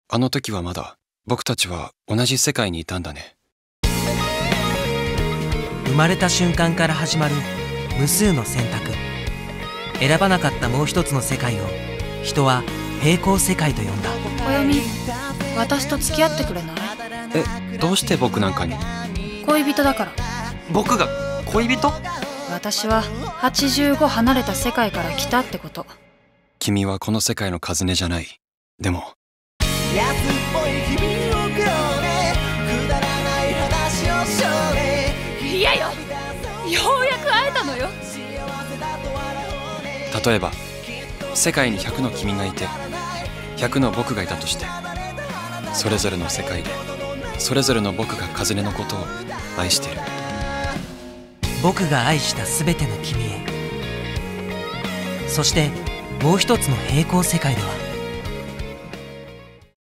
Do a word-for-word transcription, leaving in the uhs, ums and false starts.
あの時はまだ僕たちは同じ世界にいたんだね。 生まれた瞬間から始まる無数の選択。選ばなかったもう一つの世界を人は平行世界と呼んだ。 およみ、私と付き合ってくれない？ え、どうして僕なんかに？ 恋人だから。 僕が恋人？ 私ははちじゅうご離れた世界から来たってこと。 君はこの世界のカズネじゃない。でも安っぽい日々を送ろうね、くだらない話をしようね。 いやよ、ようやく会えたのよ。 例えば世界にひゃくの君がいてひゃくの僕がいたとして、それぞれの世界でそれぞれの僕がカズネのことを愛してる。 僕が愛したすべての君へ。そしてもう一つの平行世界では